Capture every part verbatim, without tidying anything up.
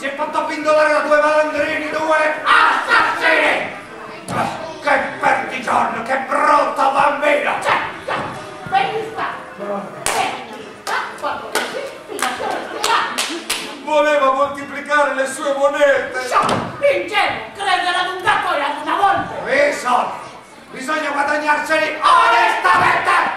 Si è fatto pindolare da due malandrini, due assassini! Che perdigiorno, che brutto bambino! Già, già, benissimo! Benissimo! Quando resisti la sorella! Voleva moltiplicare le sue monete! Ingenuo, credere ad un gatto e ad una volpe! I soldi! Bisogna guadagnarseli onestamente!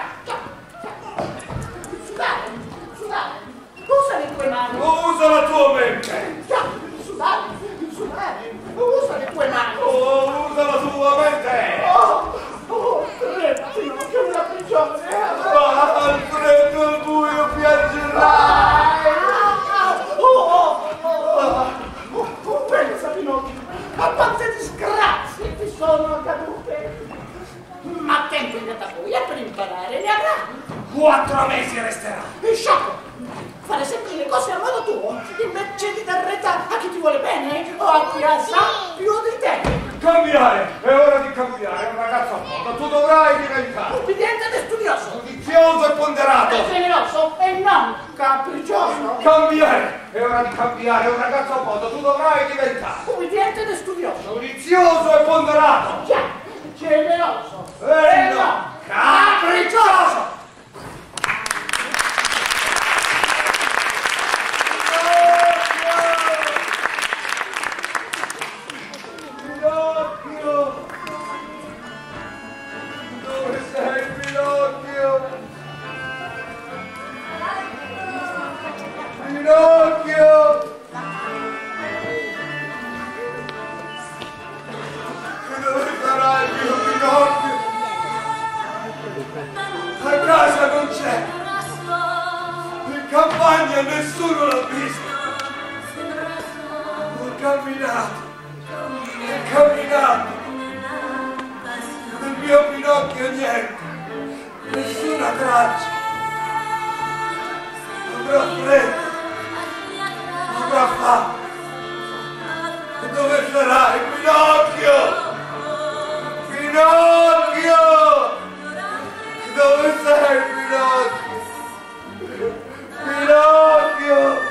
Sudare, sudare, usa le tue mani! Usa la tua mente! Sudare, sudare, usa le tue mani! Oh, usa la tua mente! Oh, oh, Trentino, che una prigione! Ma al freddo al buio piangerai! Oh, oh, oh, oh, pensa Pinocchio, a quante disgrazie ti sono accadute! Ma tempo in buia per imparare ne avrà! Quattro mesi resterà! E sciocco! Fare sempre le cose a modo tuo, invece di dar retta a chi ti vuole bene o a chi ha sa più di te! Cambiare! È ora di cambiare, un ragazzo a moda, tu dovrai diventare! Ubbidiente ed studioso! Giudizioso e ponderato! E generoso e non capriccioso! Cambiare! È ora di cambiare, un ragazzo a moda, tu dovrai diventare! Ubbidiente ed studioso! Giudizioso e ponderato! Già! Generoso! E no! Capriccioso! Pinocchio! Dove sei, Pinocchio? Pinocchio! Dove sarà il mio Pinocchio? A casa non c'è! In campagna nessuno l'ha visto! Ho camminato! Ho camminato! Del mio Pinocchio niente! Nessuna traccia! Avrò freddo! Avrà fame! E dove sarà il Pinocchio? Pinocchio! Dove sei, Pinocchio? Pinocchio!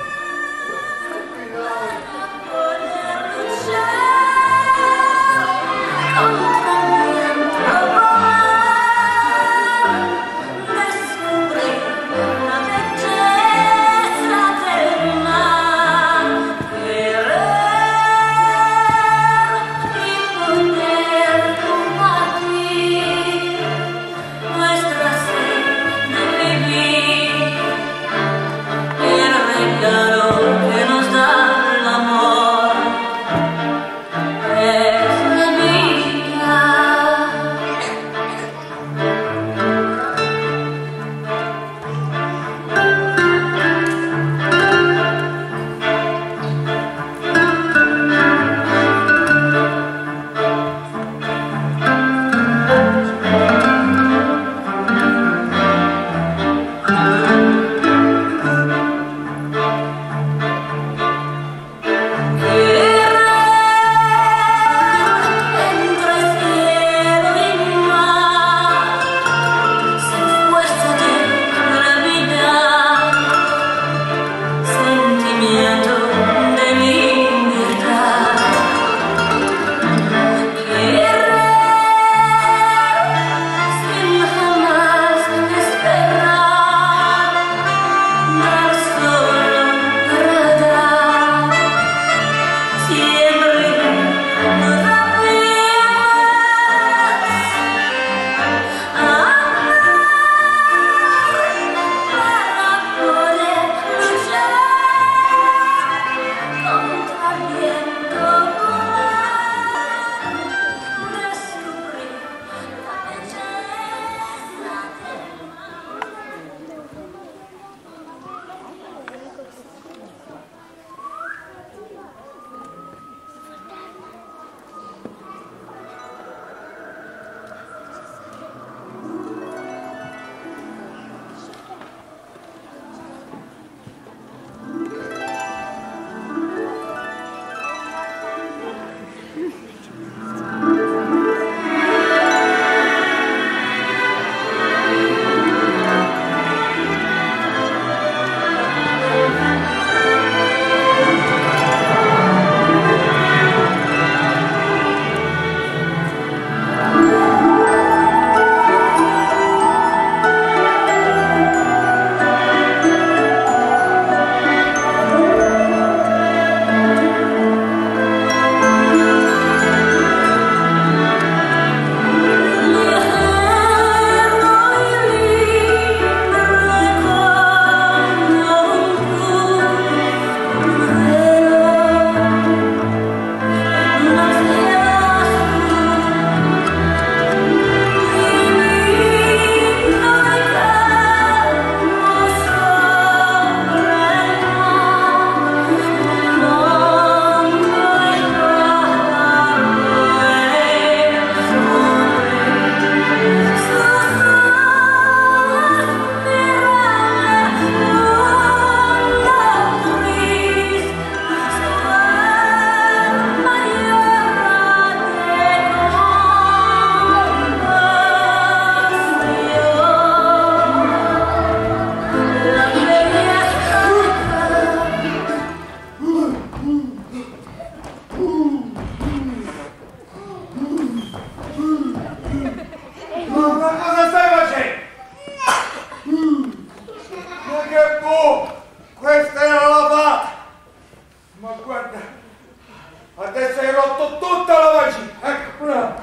Bu, questa era la fata. Ma guarda, adesso hai rotto tutta la magia. Ecco, bravo.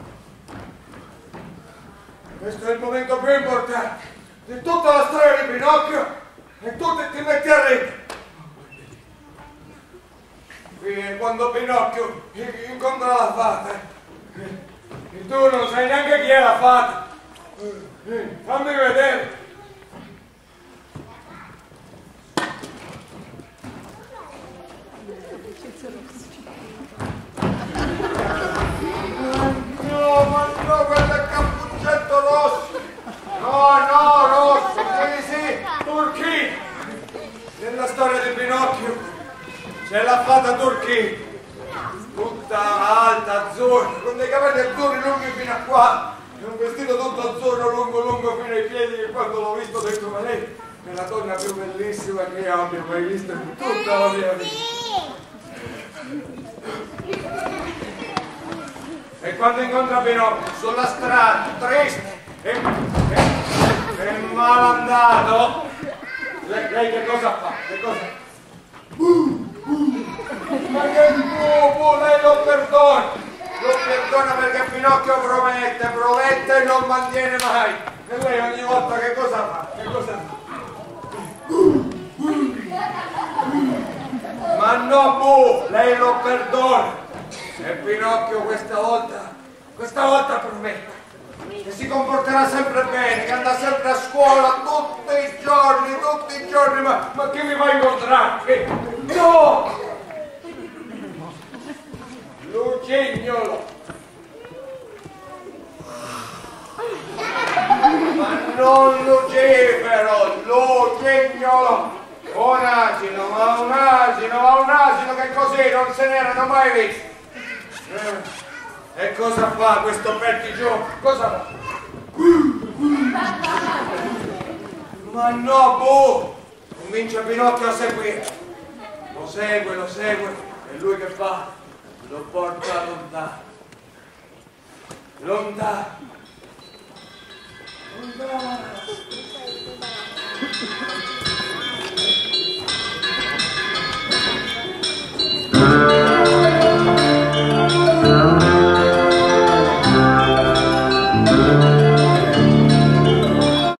Questo è il momento più importante di tutta la storia di Pinocchio e tu ti, ti metti a ridere. Qui è quando Pinocchio incontra la fata e tu non sai neanche chi è la fata. Fammi vedere. No, ma no, quello è Cappuccetto Rosso. No, no, Rosso, sì, sì, Turchino. Nella storia di Pinocchio c'è la fata Turchino, tutta alta, azzurra, con dei capelli azzurri lunghi fino a qua, e un vestito tutto azzurro, lungo, lungo fino ai piedi, che quando l'ho visto ho detto, ma lei è la donna più bellissima che io abbia mai visto in tutta la mia vita. E quando incontra Pinocchio sulla strada, triste e, e, e malandato, lei, lei che cosa fa? Che cosa? Uh, uh. Ma che bubo, lei lo perdona! Lo perdona perché Pinocchio promette, promette e non mantiene mai. E lei ogni volta che cosa fa? Che cosa fa? Uh, uh. Ma no, bu, lei lo perdona. E Pinocchio questa volta, questa volta promette che si comporterà sempre bene, che andrà sempre a scuola tutti i giorni, tutti i giorni, ma, ma che mi va a incontrare? No! Lucignolo! Ma non Lucifero, Lucignolo! Un asino, ma un asino, ma un asino che così non se n'erano mai visti! E cosa fa questo pertigione? Cosa fa? Ma no, bu! Comincia Pinocchio a seguire. Lo segue, lo segue. E lui che fa? Lo porta lontano. Lontano. Lontano.